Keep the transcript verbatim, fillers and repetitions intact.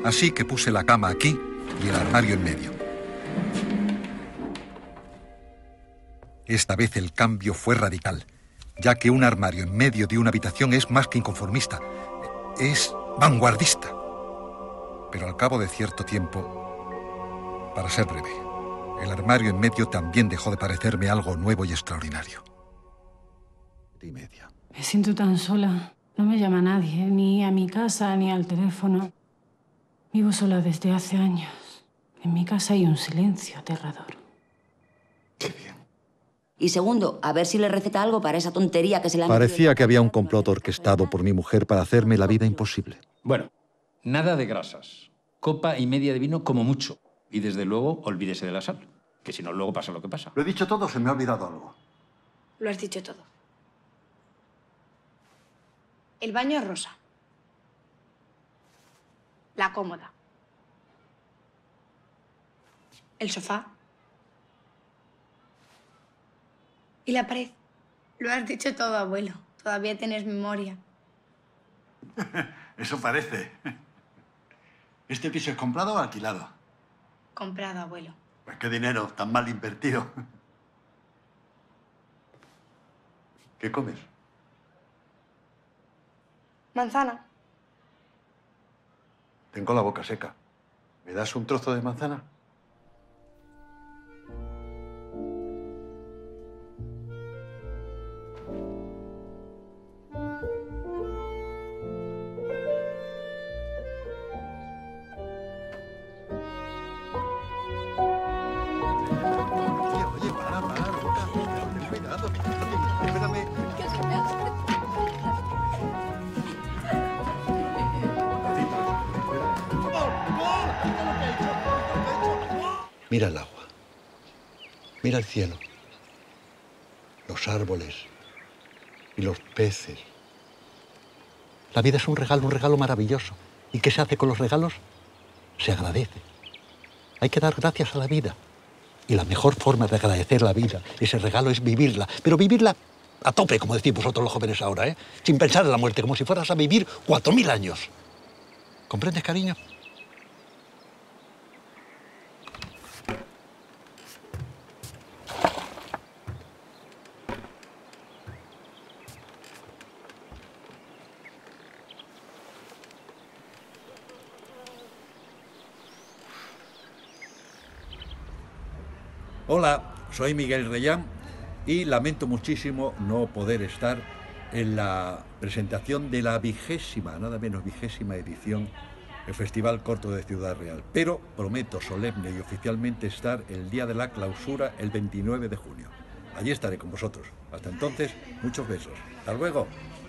Así que puse la cama aquí y el armario en medio. Esta vez el cambio fue radical, ya que un armario en medio de una habitación es más que inconformista, es vanguardista. Pero al cabo de cierto tiempo, para ser breve, el armario en medio también dejó de parecerme algo nuevo y extraordinario. Y media. Me siento tan sola. No me llama nadie, ni a mi casa, ni al teléfono. Vivo sola desde hace años. En mi casa hay un silencio aterrador. Qué bien. Y segundo, a ver si le receta algo para esa tontería que se le ha metido. Parecía que había un complot orquestado por mi mujer para hacerme la vida imposible. Bueno, nada de grasas. Copa y media de vino como mucho. Y desde luego, olvídese de la sal, que si no, luego pasa lo que pasa. ¿Lo he dicho todo o se me ha olvidado algo? Lo has dicho todo. El baño es rosa. La cómoda. El sofá. Y la pared. Lo has dicho todo, abuelo. Todavía tienes memoria. Eso parece. ¿Este piso es comprado o alquilado? Comprado, abuelo. Pues qué dinero tan mal invertido. ¿Qué comes? Manzana. Tengo la boca seca. ¿Me das un trozo de manzana? Oye, para, para, Roca. Ten cuidado. Espérame. Mira el agua, mira el cielo, los árboles y los peces. La vida es un regalo, un regalo maravilloso. ¿Y qué se hace con los regalos? Se agradece. Hay que dar gracias a la vida. Y la mejor forma de agradecer la vida, ese regalo, es vivirla. Pero vivirla a tope, como decís vosotros los jóvenes ahora, ¿eh? Sin pensar en la muerte, como si fueras a vivir cuatro mil años. ¿Comprendes, cariño? Hola, soy Miguel Reyán y lamento muchísimo no poder estar en la presentación de la vigésima, nada menos vigésima edición del Festival Corto de Ciudad Real. Pero prometo solemne y oficialmente estar el día de la clausura, el veintinueve de junio. Allí estaré con vosotros. Hasta entonces, muchos besos. Hasta luego.